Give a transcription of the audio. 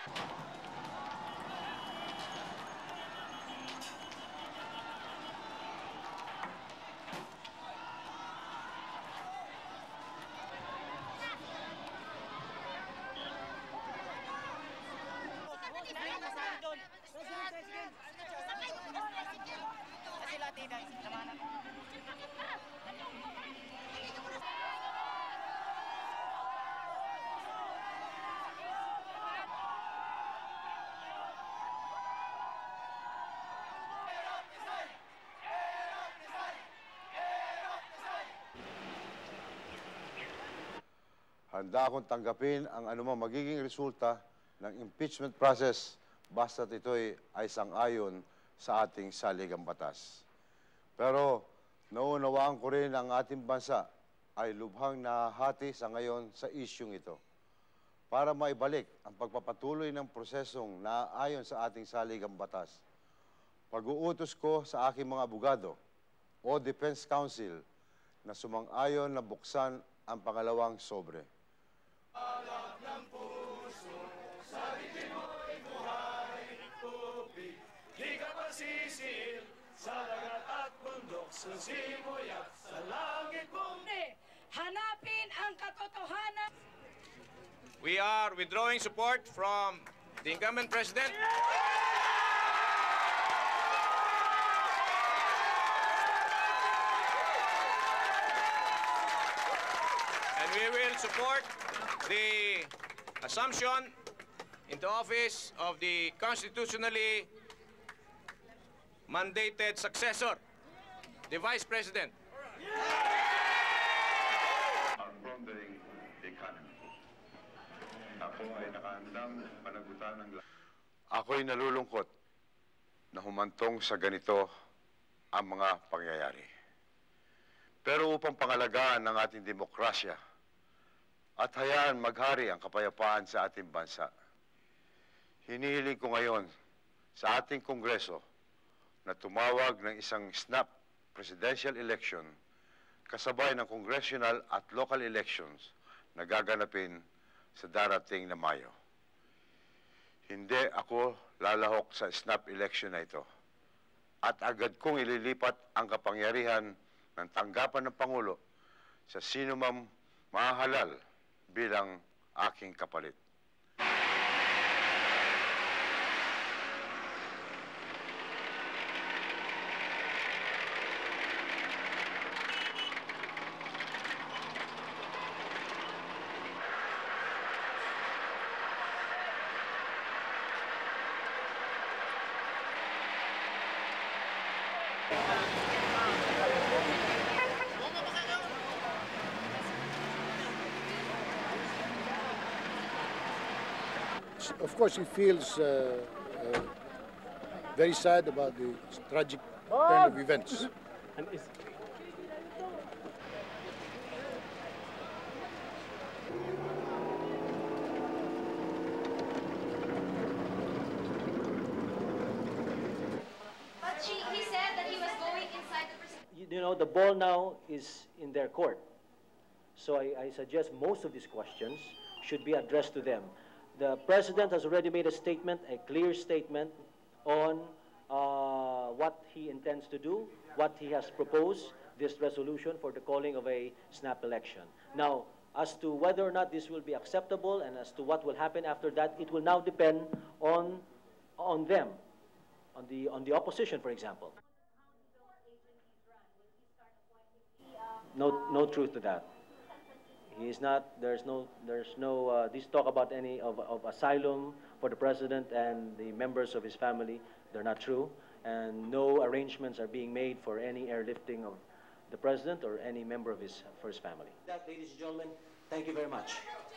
Handa akong tanggapin ang anumang magiging resulta ng impeachment process basta't ito'y ay sang-ayon sa ating saligang batas. Pero naunawaan ko rin ang ating bansa ay lubhang nahahati sa ngayon sa isyung ito. Para maibalik ang pagpapatuloy ng prosesong naaayon sa ating saligang batas, pag-uutos ko sa aking mga abogado o Defense Counsel na sumang-ayon na buksan ang pangalawang sobre. Alak ng puso, sa dilim mo'y buhay, tubig, di ka pasisil, sa dagat at bundok, sa simoy at sa langit mong hanapin ang katotohanan. We are withdrawing support from the incumbent president. And we will support the assumption into office of the constitutionally mandated successor, the Vice President. From the economy. Ako ay nakahandang panagutan ng lahat. Ako'y nalulungkot na humantong sa ganito ang mga pangyayari. Pero upang pangalagaan ng ating demokrasya at hayaan maghari ang kapayapaan sa ating bansa, hinihiling ko ngayon sa ating Kongreso na tumawag ng isang snap presidential election kasabay ng congressional at local elections na gaganapin sa darating na Mayo. Hindi ako lalahok sa snap election na ito at agad kong ililipat ang kapangyarihan ng tanggapan ng Pangulo sa sino mang mahahalal bilang aking kapalit. Of course, he feels very sad about the tragic turn of events. But he said that he was going inside the prison. You know, the ball now is in their court. So I suggest most of these questions should be addressed to them. The President has already made a statement, a clear statement, on what he intends to do, what he has proposed, this resolution for the calling of a snap election. Now, as to whether or not this will be acceptable and as to what will happen after that, it will now depend on them, on the opposition, for example. No truth to that. He is not. There's no. This talk about any of asylum for the president and the members of his family. They're not true, and no arrangements are being made for any airlifting of the president or any member of his family. That, ladies and gentlemen, thank you very much.